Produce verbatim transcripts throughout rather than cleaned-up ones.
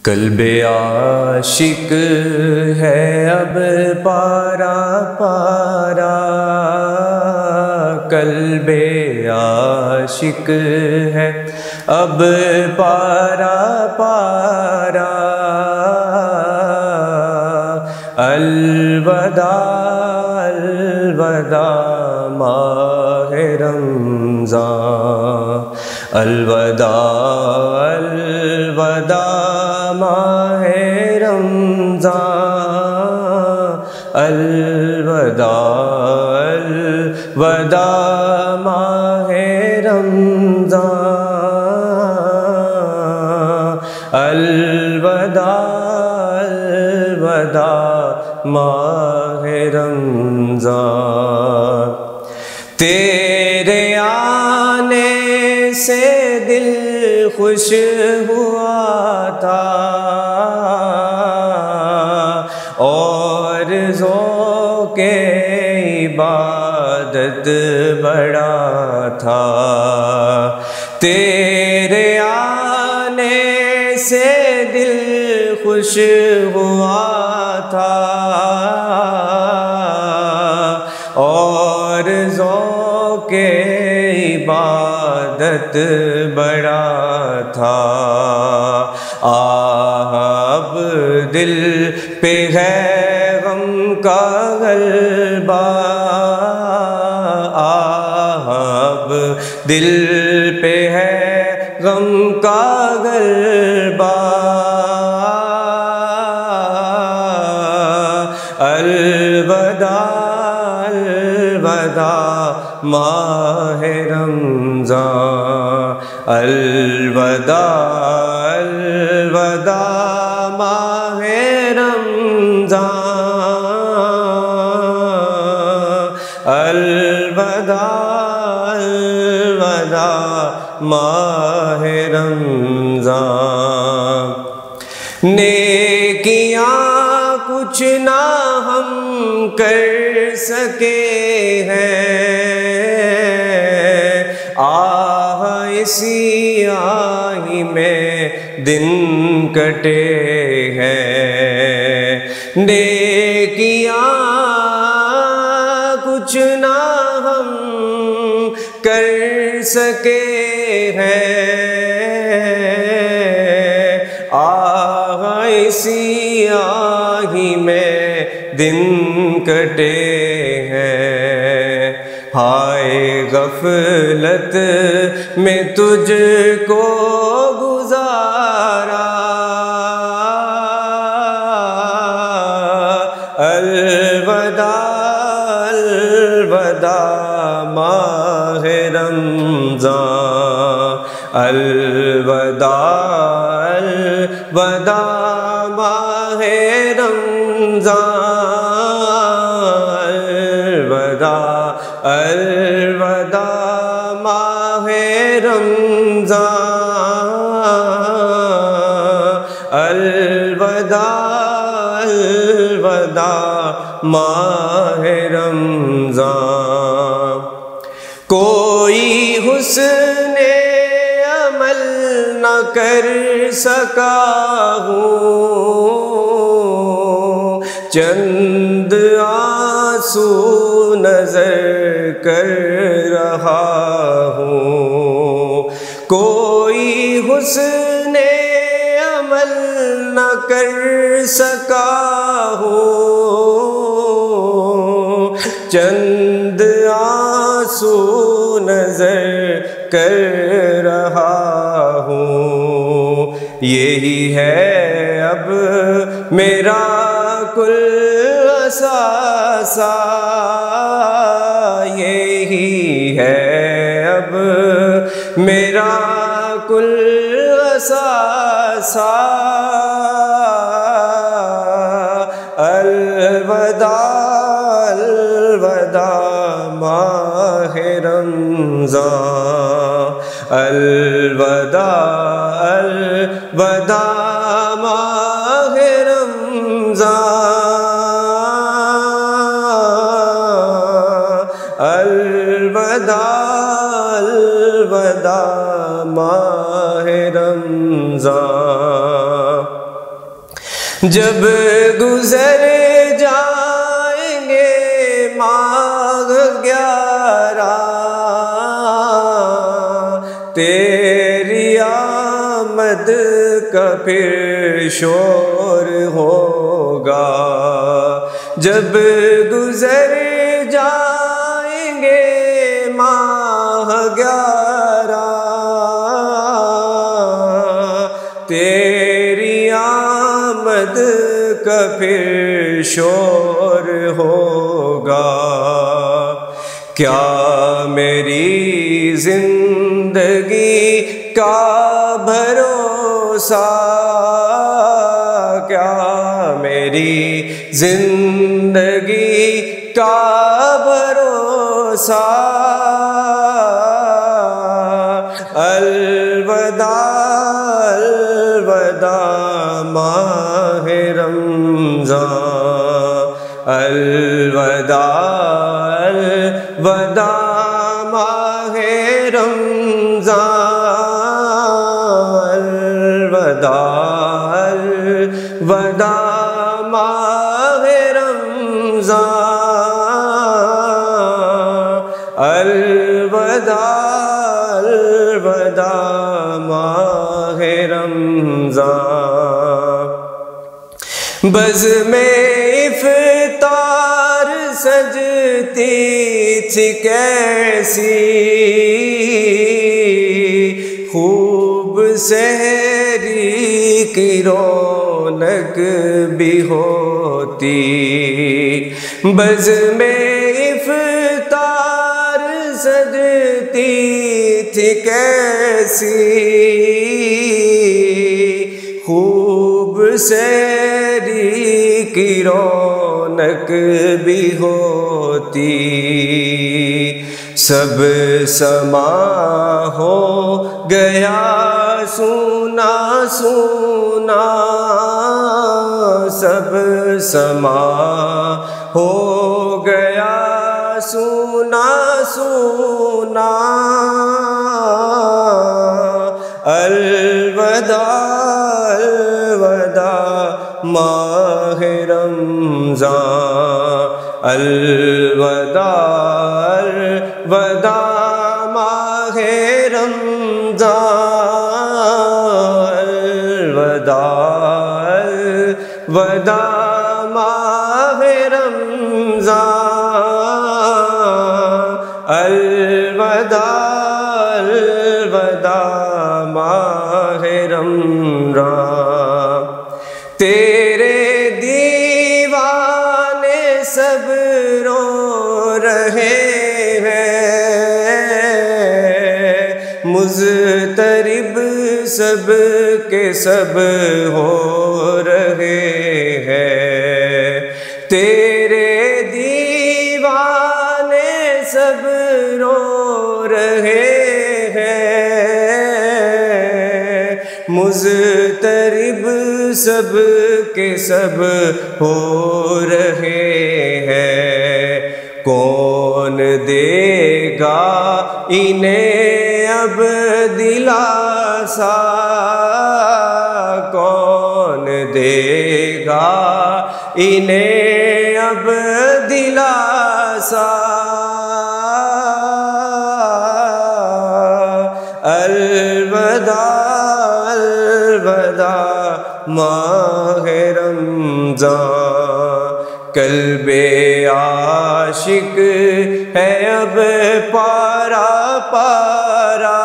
قلب عاشق ہے اب پارا پارا، قلب عاشق ہے اب پارا پارا، الوداع الوداع ماہ رمضان، الوداع الوداع ماہ رمضان، الوداع الوداع ماہ رمضان، الوداع الوداع ماہ رمضان۔ تیرے آنے سے دل خوش ہوا تھا اور ذوق عبادت بڑا تھا، تیرے آنے سے دل خوش ہوا تھا اور ذوق عبادت بڑا تھا، آہ اب دل پہ ہے غم کا غلبہ، آہ اب دل پہ ہے غم کا غلبہ، الوداع الوداع ماہ رمضان، الوداع الوداع ماہ رمضان، الوداع الوداع ماہ رمضان۔ نیکیاں کچھ نہ ہم کر سکے ہیں، آہ اسی آہی میں دن کٹے ہیں، نیکیاں کچھ نہ ہم کر سکے ہیں، آہ اسی آہی میں دن کٹے ہیں، ہائے غفلت میں تجھ کو گزارا، الوداع الوداع ماہ رمضان، الوداع الوداع ماہ رمضان، الوداع الوداع ماہ رمضان، الوداع الوداع ماہ رمضان۔ کوئی حسن عمل نہ کر سکا ہوں، چند آنسو نظر کر رہا ہوں، کوئی حسن عمل نہ کر سکا ہوں، چند آنسو نظر کر رہا ہوں، یہی ہے اب میرا کل اثاثہ، یہی ہے اب میرا کل اثاثہ، الوداع الوداع ماہ رمضان، الوداع الوداع ماہ رمضان، الوداع الوداع ماہ رمضان۔ جب گزر جائیں گے ماہ گیارہ تیری آمد کا پھر شور ہوگا، جب گزر جائیں گے ماہ گیارہ تیری آمد کا پھر شور ہوگا۔ کیا میری زندگی کا بھروسہ، کیا میری زندگی کا بھروسہ، الوداع الوداع ماہ رمضان، الوداع الوداع ماہ رمضان، الوداع الوداع ماہ رمضان، الوداع الوداع ماہ رمضان۔ بزم افطار سجتی تھی کیسی، خوب سحری کی رونق بھی ہوتی، بزم افطار سجتی تھی کیسی، خوب سحری کی رونق بھی ہوتی، سب سما ہو گیا سونا سونا، سب سما ہو گیا سونا سونا، الوداع الوداع ماہ رمضان، الوداع الوداع ماہ رمضان، الوداع الوداع ماہ رمضان، الوداع الوداع ماہ رمضان۔ تیرے دیوانے سب رو رہے ہیں، مضطرب سب کے سب ہو رہے ہیں، تیرے دیوانے سب رو رہے ہیں، مضطرب سب کے سب ہو رہے ہیں، کون دے گا انہیں اب دلاسا، کون دے گا انہیں اب دلاسا، الوداع الوداع ماہ رمضان، قلب عاشق ہے اب پارا پارا،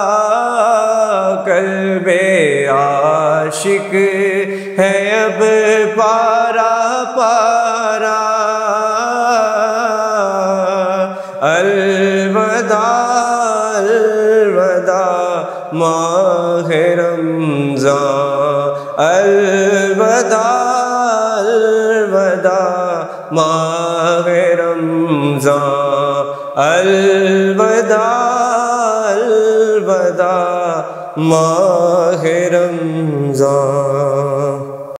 قلب عاشق ہے اب پارا پارا، الوداع الوداع ماہ رمضان، الوداع الوداع ماہ رمضان، الوداع الوداع ماہ رمضان۔